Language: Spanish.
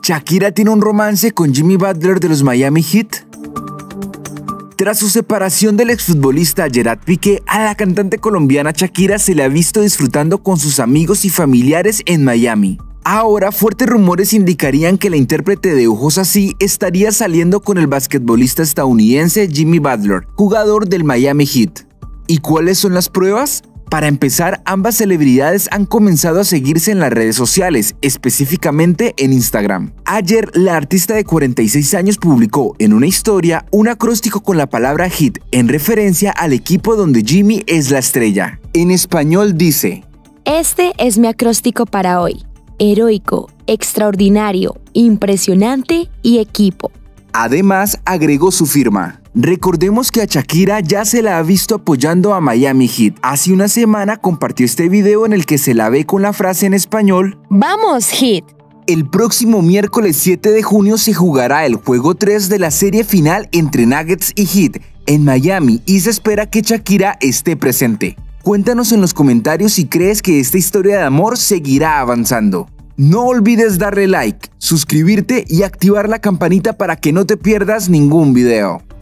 ¿Shakira tiene un romance con Jimmy Butler de los Miami Heat? Tras su separación del exfutbolista Gerard Piqué, a la cantante colombiana Shakira se le ha visto disfrutando con sus amigos y familiares en Miami. Ahora, fuertes rumores indicarían que la intérprete de Ojos Así estaría saliendo con el basquetbolista estadounidense Jimmy Butler, jugador del Miami Heat. ¿Y cuáles son las pruebas? Para empezar, ambas celebridades han comenzado a seguirse en las redes sociales, específicamente en Instagram. Ayer, la artista de 46 años publicó en una historia un acróstico con la palabra Heat en referencia al equipo donde Jimmy es la estrella. En español dice: Este es mi acróstico para hoy. Heroico, extraordinario, impresionante y equipo. Además, agregó su firma. Recordemos que a Shakira ya se la ha visto apoyando a Miami Heat. Hace una semana compartió este video en el que se la ve con la frase en español: ¡Vamos, Heat! El próximo miércoles 7 de junio se jugará el juego 3 de la serie final entre Nuggets y Heat en Miami y se espera que Shakira esté presente. Cuéntanos en los comentarios si crees que esta historia de amor seguirá avanzando. No olvides darle like, suscribirte y activar la campanita para que no te pierdas ningún video.